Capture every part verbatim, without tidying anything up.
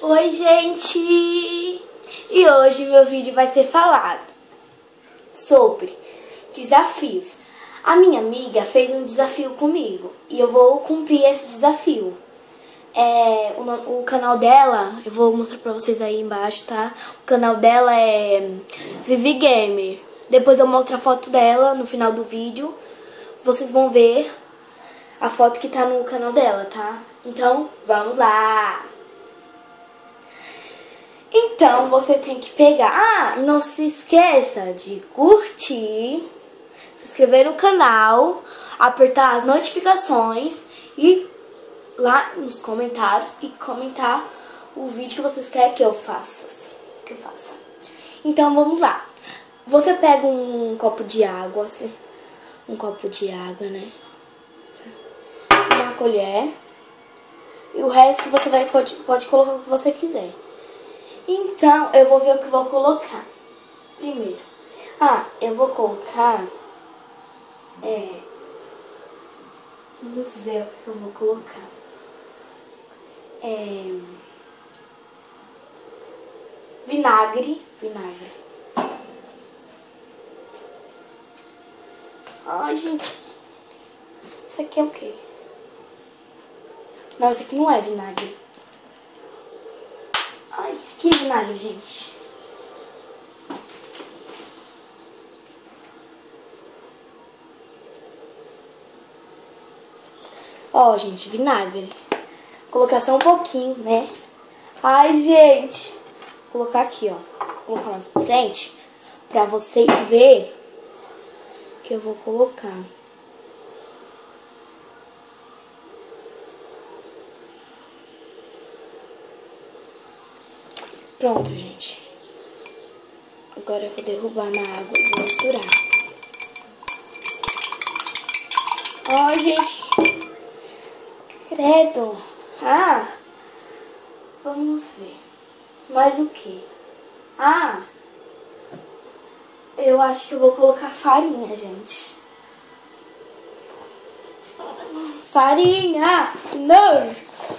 Oi, gente! E hoje meu vídeo vai ser falado sobre desafios. A minha amiga fez um desafio comigo e eu vou cumprir esse desafio. É, o, o canal dela, eu vou mostrar pra vocês aí embaixo, tá? O canal dela é Vivi Gamer. Depois eu mostro a foto dela no final do vídeo. Vocês vão ver a foto que tá no canal dela, tá? Então, vamos lá! Então, você tem que pegar... Ah, não se esqueça de curtir, se inscrever no canal, apertar as notificações e lá nos comentários e comentar o vídeo que vocês querem que eu faça. Que eu faça. Então, vamos lá. Você pega um copo de água, um copo de água, né? Uma colher. E o resto você vai, pode, pode colocar o que você quiser. Então, eu vou ver o que vou colocar. Primeiro. Ah, eu vou colocar... É... Vamos ver o que eu vou colocar. É... Vinagre. Vinagre. Ai, gente. Isso aqui é o quê? Não, isso aqui não é vinagre. Ai, que vinagre, gente. Ó, gente, vinagre. Vou colocar só um pouquinho, né? Ai, gente. Vou colocar aqui, ó. Vou colocar mais pra frente pra vocês verem que eu vou colocar. Pronto, gente. Agora eu vou derrubar na água e vou misturar. Ó, gente. Credo. Ah. Vamos ver. Mais o que? Ah. Eu acho que eu vou colocar farinha, gente. Farinha. Não.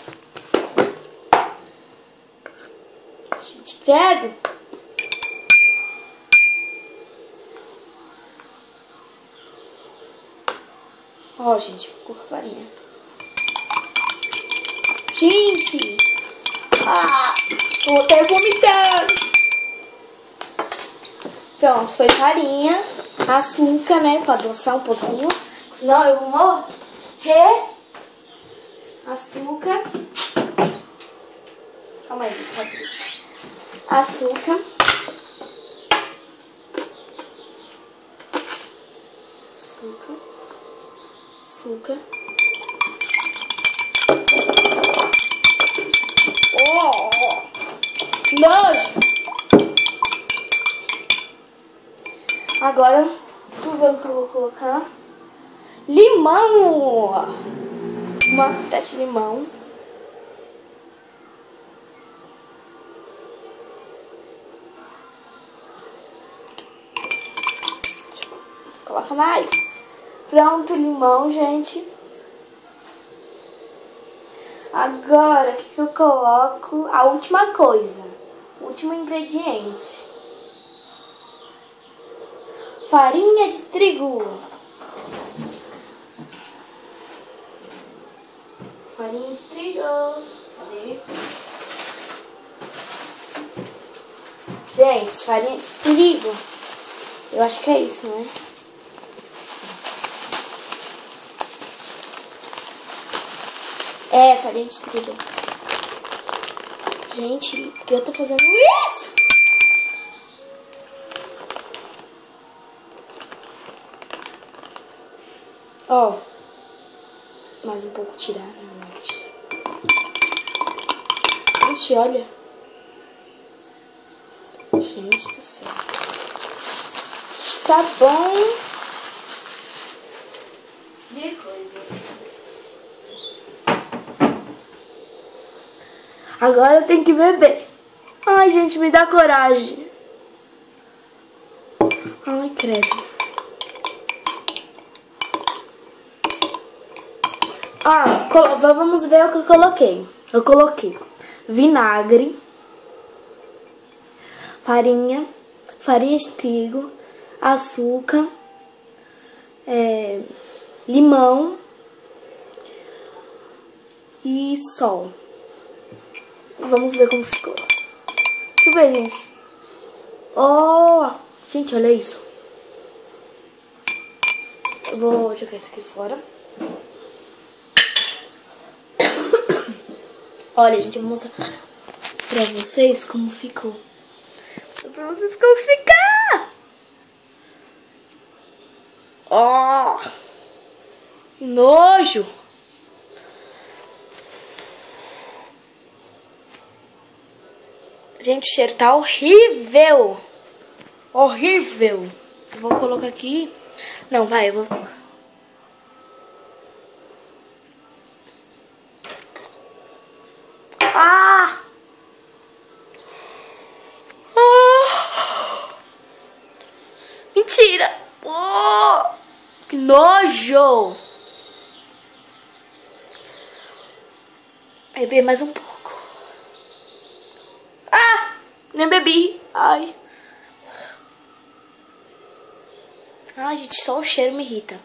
Gente, credo. Ó, gente, ficou com farinha. Gente. Ah, tô até vomitando. Pronto, foi farinha, açúcar, né, pra adoçar um pouquinho. Senão eu vou morrer. Açúcar. Calma aí, deixa eu abrir. Açúcar. Açúcar. Açúcar. Oh! Nojo! Agora, vamos ver o que eu vou colocar. Limão! Uma tete de limão. Coloca mais. Pronto, limão, gente. Agora, o que, que eu coloco? A última coisa. O último ingrediente. Farinha de trigo. Farinha de trigo. Cadê? Gente, farinha de trigo. Eu acho que é isso, né? É, farinha de trigo. Gente, por que eu tô fazendo isso? Ó. Mais um pouco tirar, né? Gente, olha. Gente do céu. Está bom. De coisa. Agora eu tenho que beber. Ai, gente, me dá coragem. Ai, credo. Ah, vamos ver o que eu coloquei. Eu coloquei vinagre, farinha, farinha de trigo, açúcar, é, limão e sal. Vamos ver como ficou. Deixa eu ver, gente. Oh, gente, olha isso. Eu vou jogar isso aqui fora. Olha, gente, eu vou mostrar pra vocês como ficou. Vou mostrar pra vocês como fica. Ó, oh, nojo. Gente, o cheiro tá horrível. Horrível. Eu vou colocar aqui. Não, vai, eu vou... Ah! Ah! Mentira! Oh! Que nojo! Beber mais um pouco. Ah! Nem bebi. Ai. Ai, gente, só o cheiro me irrita.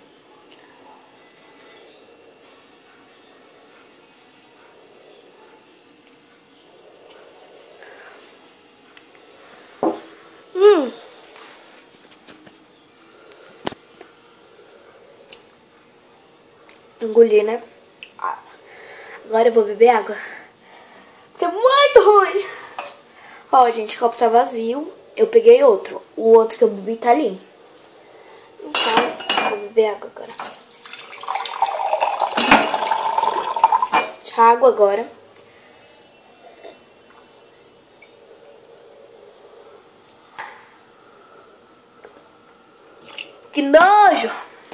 Hum. Engoli, né? Agora eu vou beber água. Porque é muito ruim. Ó, gente, o copo tá vazio. Eu peguei outro. O outro que eu bebi tá ali. Então, vou beber água agora. Deixa água agora. Que nojo!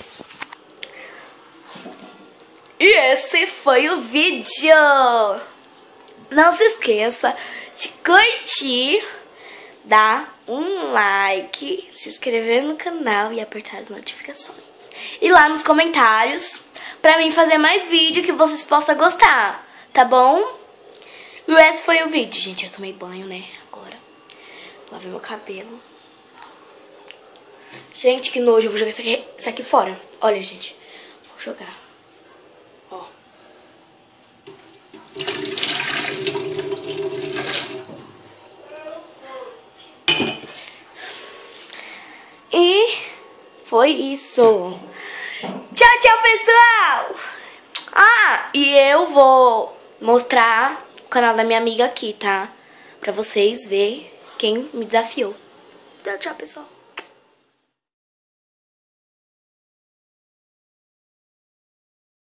E esse foi o vídeo. Não se esqueça de curtir, dar um like, se inscrever no canal e apertar as notificações. E lá nos comentários pra mim fazer mais vídeo que vocês possam gostar, tá bom? E esse foi o vídeo, gente. Eu tomei banho, né? Agora lavei meu cabelo. Gente, que nojo. Eu vou jogar isso aqui, isso aqui fora. Olha, gente. Vou jogar. Ó. E foi isso. Tchau, tchau, pessoal. Ah, e eu vou mostrar o canal da minha amiga aqui, tá? Pra vocês verem quem me desafiou. Tchau, tchau, pessoal.